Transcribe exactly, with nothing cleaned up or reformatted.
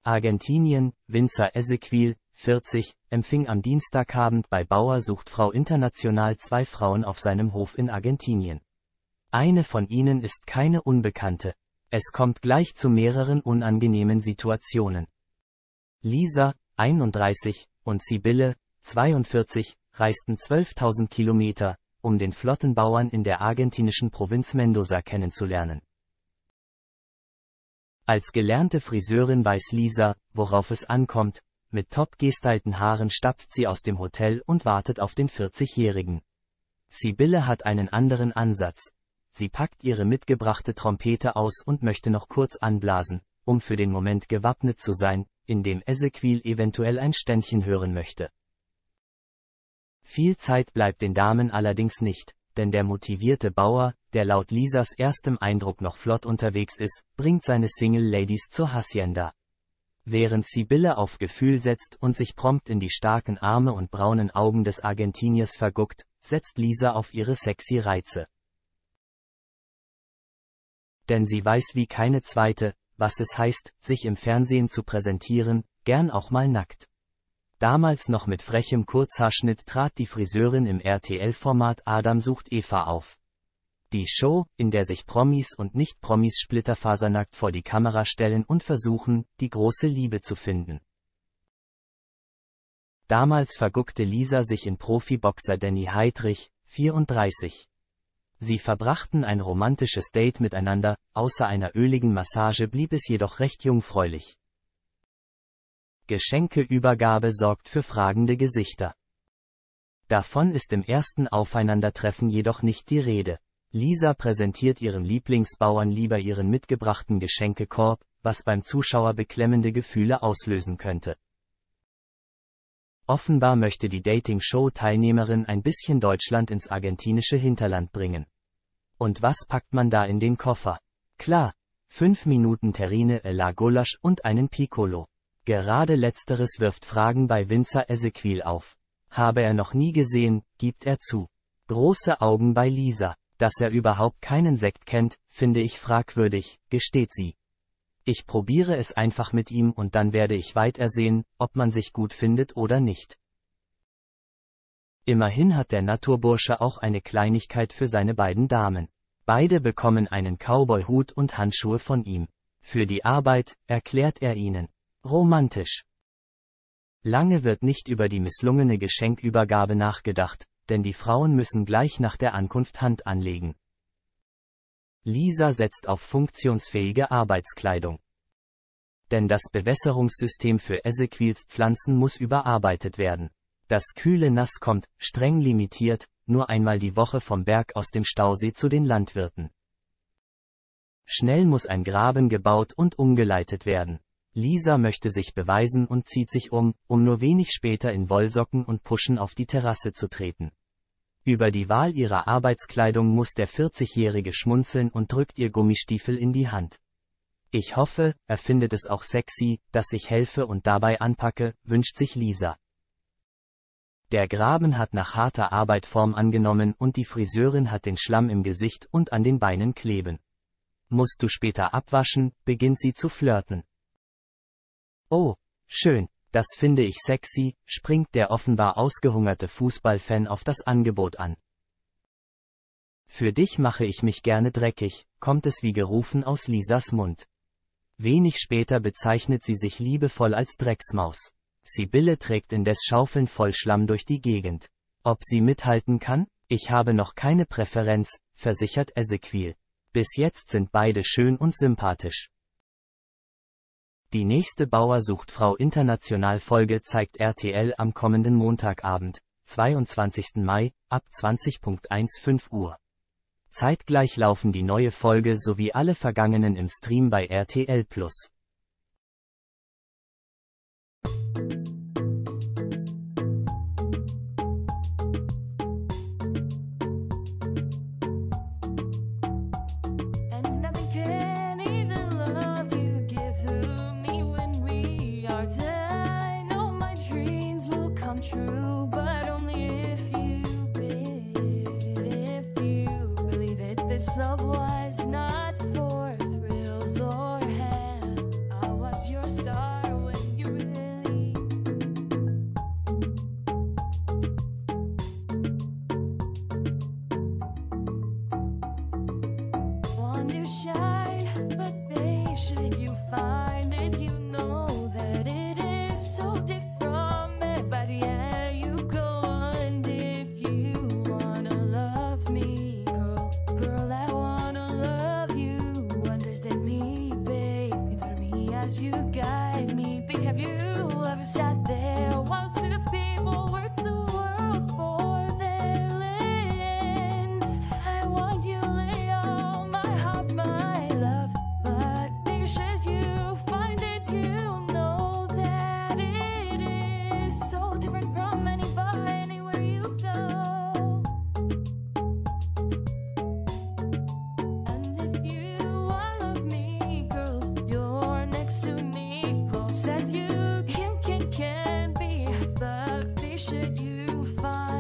Argentinien, Winzer Ezequiel, vierzig, empfing am Dienstagabend bei Bauer sucht Frau International zwei Frauen auf seinem Hof in Argentinien. Eine von ihnen ist keine Unbekannte. Es kommt gleich zu mehreren unangenehmen Situationen. Lisa, einunddreißig, und Sibylle, zweiundvierzig, reisten zwölftausend Kilometer, um den Flottenbauern in der argentinischen Provinz Mendoza kennenzulernen. Als gelernte Friseurin weiß Lisa, worauf es ankommt, mit top gestylten Haaren stapft sie aus dem Hotel und wartet auf den vierzigjährigen. Sibylle hat einen anderen Ansatz. Sie packt ihre mitgebrachte Trompete aus und möchte noch kurz anblasen, um für den Moment gewappnet zu sein, in dem Ezequiel eventuell ein Ständchen hören möchte. Viel Zeit bleibt den Damen allerdings nicht, denn der motivierte Bauer, der laut Lisas erstem Eindruck noch flott unterwegs ist, bringt seine Single-Ladies zur Hacienda. Während Sibylle auf Gefühl setzt und sich prompt in die starken Arme und braunen Augen des Argentiniers verguckt, setzt Lisa auf ihre sexy Reize. Denn sie weiß wie keine zweite, was es heißt, sich im Fernsehen zu präsentieren, gern auch mal nackt. Damals noch mit frechem Kurzhaarschnitt trat die Friseurin im R T L-Format Adam sucht Eva auf. Die Show, in der sich Promis und Nicht-Promis splitterfasernackt vor die Kamera stellen und versuchen, die große Liebe zu finden. Damals verguckte Lisa sich in Profiboxer Danny Heidrich, vierunddreißig. Sie verbrachten ein romantisches Date miteinander, außer einer öligen Massage blieb es jedoch recht jungfräulich. Geschenkeübergabe sorgt für fragende Gesichter. Davon ist im ersten Aufeinandertreffen jedoch nicht die Rede. Lisa präsentiert ihrem Lieblingsbauern lieber ihren mitgebrachten Geschenkekorb, was beim Zuschauer beklemmende Gefühle auslösen könnte. Offenbar möchte die Dating-Show-Teilnehmerin ein bisschen Deutschland ins argentinische Hinterland bringen. Und was packt man da in den Koffer? Klar, fünf Minuten Terrine e la Gulasch und einen Piccolo. Gerade letzteres wirft Fragen bei Winzer Ezequiel auf. Habe er noch nie gesehen, gibt er zu. Große Augen bei Lisa. Dass er überhaupt keinen Sekt kennt, finde ich fragwürdig, gesteht sie. Ich probiere es einfach mit ihm und dann werde ich weitersehen, ob man sich gut findet oder nicht. Immerhin hat der Naturbursche auch eine Kleinigkeit für seine beiden Damen. Beide bekommen einen Cowboy-Hut und Handschuhe von ihm. Für die Arbeit, erklärt er ihnen. Romantisch. Lange wird nicht über die misslungene Geschenkübergabe nachgedacht, denn die Frauen müssen gleich nach der Ankunft Hand anlegen. Lisa setzt auf funktionsfähige Arbeitskleidung. Denn das Bewässerungssystem für Ezequiels Pflanzen muss überarbeitet werden. Das kühle Nass kommt, streng limitiert, nur einmal die Woche vom Berg aus dem Stausee zu den Landwirten. Schnell muss ein Graben gebaut und umgeleitet werden. Lisa möchte sich beweisen und zieht sich um, um nur wenig später in Wollsocken und Puschen auf die Terrasse zu treten. Über die Wahl ihrer Arbeitskleidung muss der vierzigjährige schmunzeln und drückt ihr Gummistiefel in die Hand. Ich hoffe, er findet es auch sexy, dass ich helfe und dabei anpacke, wünscht sich Lisa. Der Graben hat nach harter Arbeit Form angenommen und die Friseurin hat den Schlamm im Gesicht und an den Beinen kleben. Musst du später abwaschen, beginnt sie zu flirten. Oh, schön, das finde ich sexy, springt der offenbar ausgehungerte Fußballfan auf das Angebot an. Für dich mache ich mich gerne dreckig, kommt es wie gerufen aus Lisas Mund. Wenig später bezeichnet sie sich liebevoll als Drecksmaus. Sibylle trägt indes Schaufeln voll Schlamm durch die Gegend. Ob sie mithalten kann? Ich habe noch keine Präferenz, versichert Ezequiel. Bis jetzt sind beide schön und sympathisch. Die nächste Bauer sucht Frau International Folge zeigt R T L am kommenden Montagabend, zweiundzwanzigsten Mai, ab zwanzig Uhr fünfzehn Uhr. Zeitgleich laufen die neue Folge sowie alle vergangenen im Stream bei R T L Plus. True, but only if you bid, if you believe it. This love was not for thrills or hell. I was your star. who's out there while two people work the world for their lands. I want you, Leo, my heart, my love. But be should you find it, you know that it is so different from anybody, anywhere you go. And if you are love me, girl, you're next to me, close as you can, can, can be. But be should you find